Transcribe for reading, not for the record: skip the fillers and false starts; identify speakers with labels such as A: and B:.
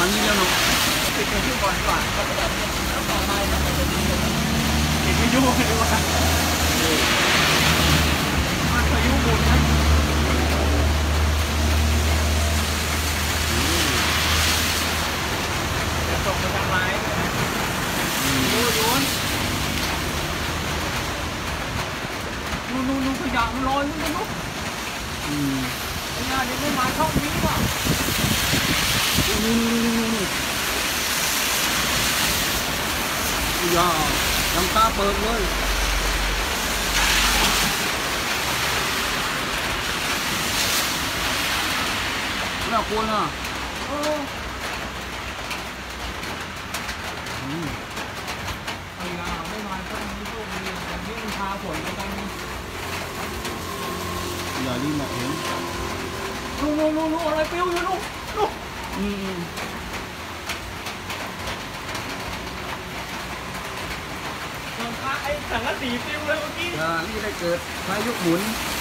A: อนนี้แล้วเนาะ
B: ติดไปที่ก่อนก่อนก็จะแบบแล้วต่อไปมันจะมีติดพายุด้วยว่ามันพายุหมุนนะจะตกมาทางไม้นู่นขยะมันลอยนู่นเนี่ยเดี๋ยวไม่มาช่องนี้ว่ะ
A: อย่ายังตาเปิดเลยน่ากลัวนะ
B: ขยะไม่มาช่องนี้โชคดีแต่นี่มันพาฝนไปกัน
A: อย่าดีมองเห็น
B: นู่นอะไรปิ้วอยู่นู่นไอ้สังกะสีปิ้วเลยเมื่อกี้
A: นี่ได้เกิดพายุหมุน